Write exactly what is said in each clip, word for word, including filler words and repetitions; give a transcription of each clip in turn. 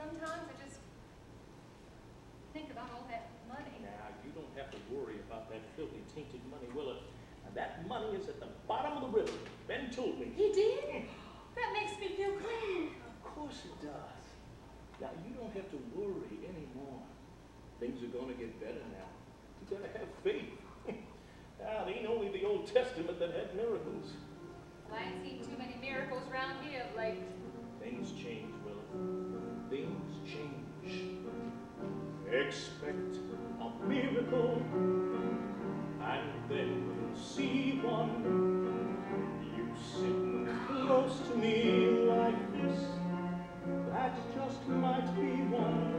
Sometimes I just think about all that money. Now, you don't have to worry about that filthy, tainted money, Willa. And that money is at the bottom of the river. Ben told me. He did? That makes me feel clean. Of course it does. Now, you don't have to worry anymore. Things are going to get better now. You got to have faith. Now, it ain't only the Old Testament that had miracles. Well, I ain't seen too many miracles around here of late. Things change, Willa. Things change. Expect a miracle, and then you'll see one. You sitting close to me like this, that just might be one.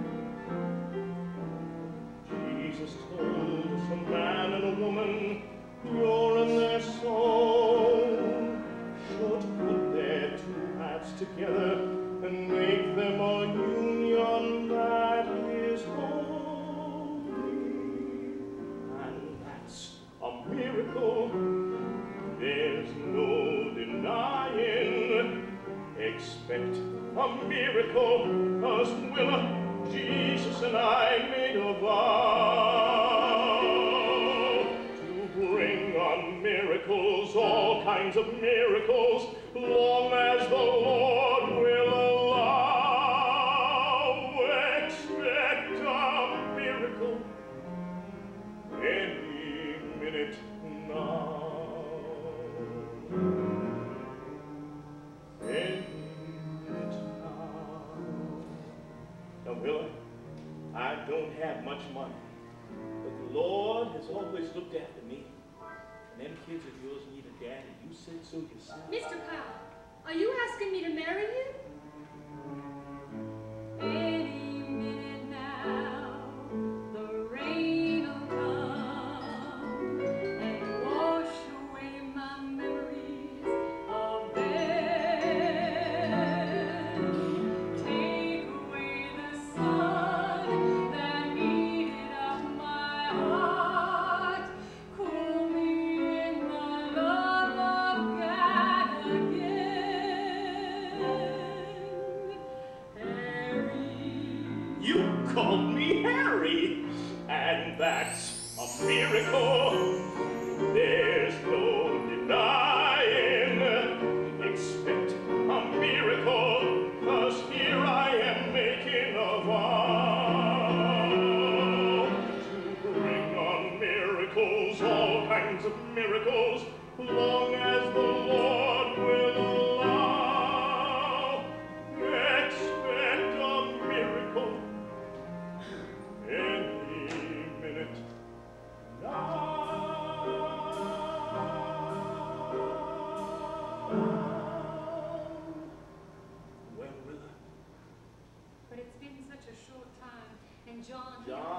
Jesus told us a man and a woman, you're in their soul, should put their two hearts together and make them a union that is holy. And that's a miracle, there's no denying. Expect a miracle, 'cause Willa, Jesus and I made a vow to bring on miracles, all kinds of miracles, long as the Lord will allow. Expect a miracle any minute now. Any minute now. Now, Willa, I don't have much money, but the Lord has always looked after me. And them kids of yours need a daddy. You said so yourself. Mister Powell, are you asking me to marry you? Any minute now, the rain will come and wash away my memories of then. Take away the sun that heated up my heart, cool me in the love of God again. Harry. You called me Harry, and that's a miracle. There's no denying. Expect a miracle, 'cause here I am making a vow to bring on miracles, all kinds of miracles, long as the Lord will allow. Expect a miracle any minute now. Well, Willa, But it's been such a short time, and John... John